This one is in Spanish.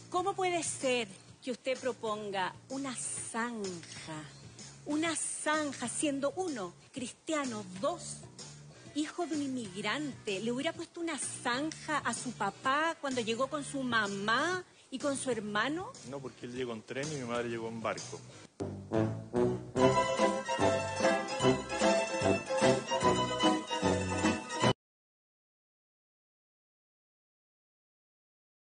¿Cómo puede ser que usted proponga una zanja siendo uno, cristiano, dos, hijo de un inmigrante? ¿Le hubiera puesto una zanja a su papá cuando llegó con su mamá y con su hermano? No, porque él llegó en tren y mi madre llegó en barco.